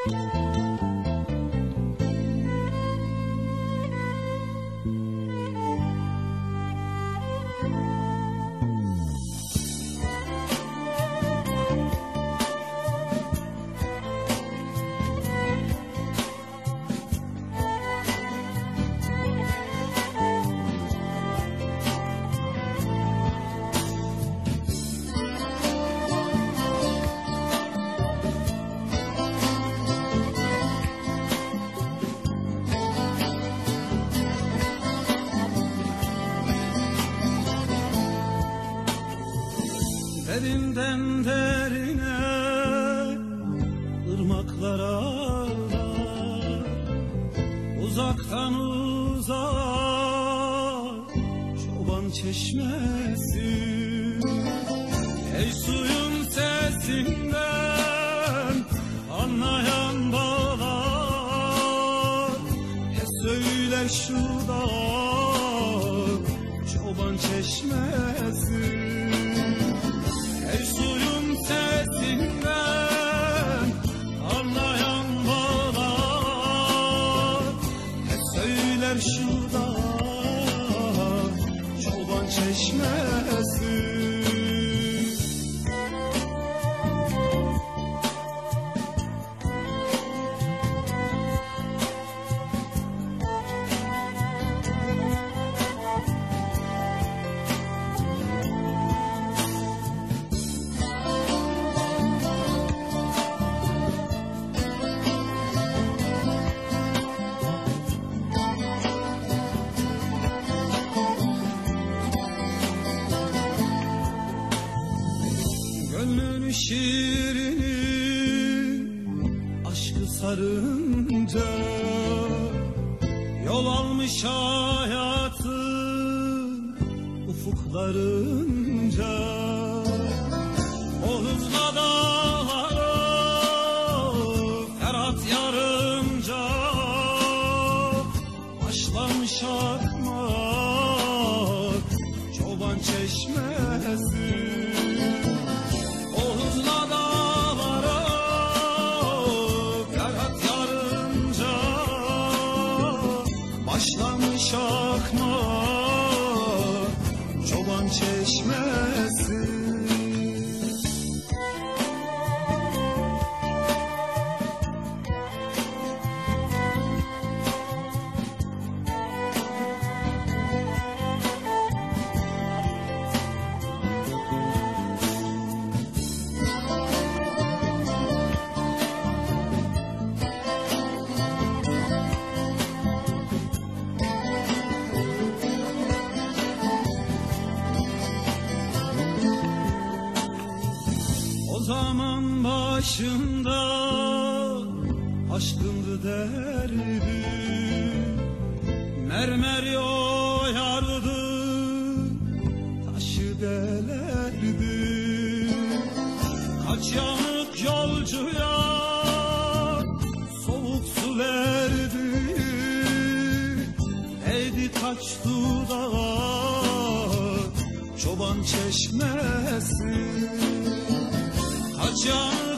Derinden derine ırmaklara uzaktan uzağa çoban çeşmesi. Ey suyun sesinden anlayan bağlar, söyler şu da çoban çeşmesi. Ey suyun sesinden anlayan bağlar, söyler şu da çoban çeşmesi. Gönlün şiirini aşkı sarınca yol almış hayatın ufuklarınca. O hızla dağları Ferhat yarınca başlamış akmak çoban çeşmesi. Başlamış akmak çoban çeşmesi. O zaman başında aşkındı derdi, mermer yoyardı, taşı delerdi. Kaç yanık yolcuya soğuk su verdi, değdi kaç dudağa çoban çeşmesi. Kaç yanık